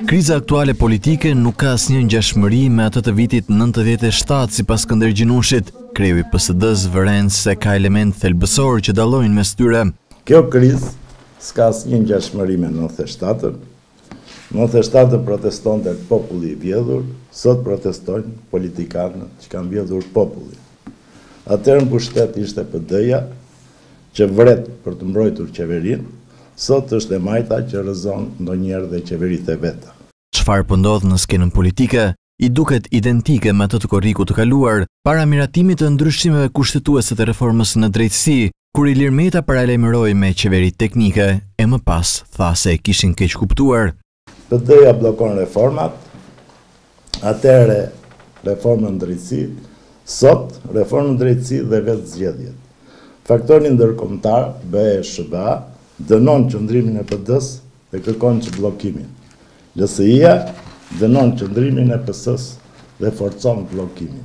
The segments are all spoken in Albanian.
Kriza aktuale politike nuk ka asnjë ngjashmëri me atë të vitit 97 sipas Skënder Gjinushit. Kreu i PSD-s vëren se ka element thelbësor që dallojnë mes tyre. Kjo krizë s'ka asnjë ngjashmëri me 97-ën. 97 protestonte populli i vjedhur, sot protestojnë politikanët që kanë vjedhur popullin. Atëherë në pushtet ishte PD-ja që vret për të mbrojtur qeverinë, sot është e majta që rrëzon ndonjëherë dhe qeveritë e veta. Çfarë po ndodh në skenën politike i duket identike me atë të korrikut të kaluar, para miratimit të ndryshimeve kushtetuese të reformës në drejtësi, kur Ilir Meta paralajmëroi me qeveri teknike e më pas tha se e kishin keq kuptuar. PD-ja bllokon reformat, atëherë reformën në drejtësi, sot reformën në drejtësi dhe vetë zgjedhjet. Faktori ndërkombëtar BE-SHBA dënon qëndrimin e PD-s dhe kërkon çbllokkimin. LSI-ja dënon qëndrimin e PS-s dhe forcon bllokimin.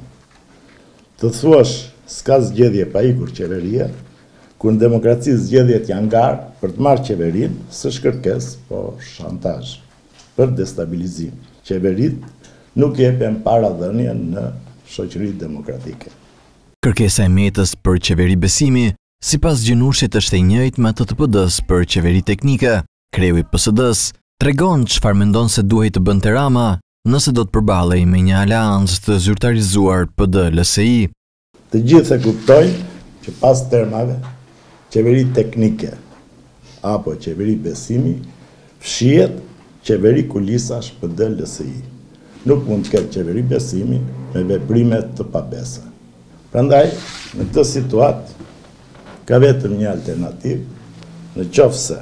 Të thuash s'ka zgjedhje pa ikur qeveria, kur në demokraci zgjedhjet janë garë për të marrë qeverinë, s'është kërkesë, po shantazh për destabilizim. Qeveritë nuk jepen paradhënie në shoqëri demokratike. Kërkesa e Metës për qeveri besimi, sipas Gjinushit është e njëjtë me atë të PD-s për qeveri teknike. Kreu i PSD-s tregon çfarë mendon se duhej të bënte Rama nëse do të përballej me një aleancë të zyrtarizuar PD-LSI. Të gjithë e kuptojnë që pas termave, qeveri teknike apo qeveri besimi fshihet qeveri kulisash PD-LSI. Nuk mund të ketë qeveri besimi me veprime të pabesa. Prandaj, në këtë situatë ka vetëm një alternativë, në qoftë se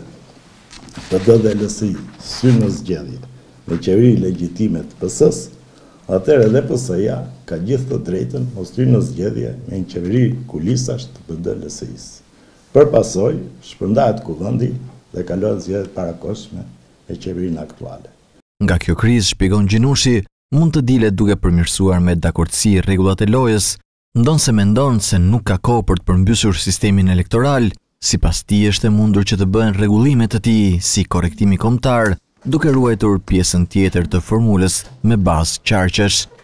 PD dhe LSI synë në zgjedhje me qeveri legjitime të PS-s, atëherë edhe PS-ja ka gjithë të drejtën mos hyjë në zgjedhje me një qeveri kulisash të PD-LSI-s. Për pasojë, shpërndahet kuvendi dhe kalohet zgjedhjet parakohshme me qeverinë aktuale. Nga kjo krizë, shpjegon Gjinushi, mund të dilet duke përmirësuar me dakordsi rregullat e lojës, ndonse mendon se nuk ka kohë për të përmbysur sistemin elektoral. Sipas tij është e mundur që të bëhen rregullime të tij si korrektimi kombëtar, duke ruajtur pjesën tjetër të formulës me bazë qarqesh.